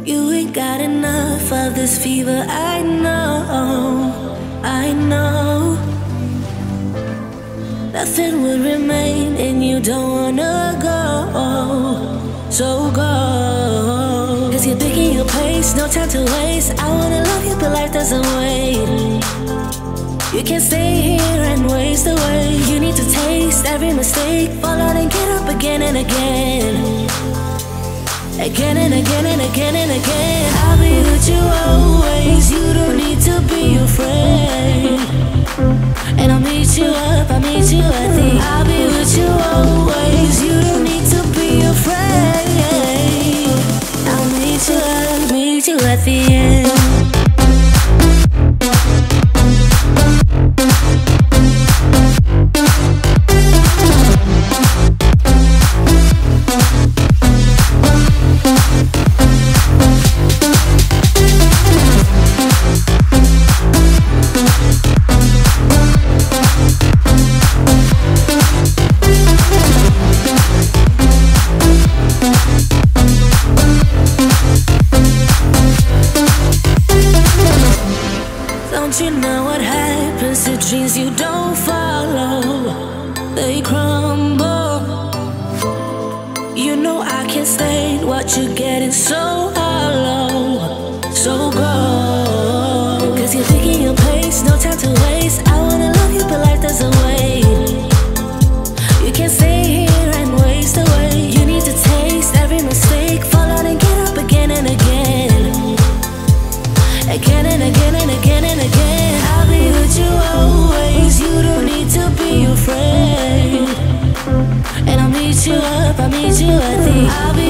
You ain't got enough of this fever, I know, I know. Nothing would remain and you don't wanna go, so go. Cause you're picking your pace, no time to waste. I wanna love you but life doesn't wait. You can't stay here and waste away. You need to taste every mistake, fall out and get up again and again. Again and again and again and again. I'll be with you always, you don't need to be afraid. And I'll meet you up, I'll meet you at the end. I'll be with you always, you don't need to be afraid. I'll meet you up, meet you at the end. Don't you know what happens to dreams you don't follow? They crumble. You know I can't stay, what you're getting so hollow. So go. Cause you're picking your pace, no time to waste. I wanna love you but life doesn't wait. You can't stay here and waste away. You need to taste every mistake, fall out and get up again and again. Again and again and again and again. I'll be with you always, you don't need to be afraid. And I'll meet you up, I'll meet you at the end. I'll be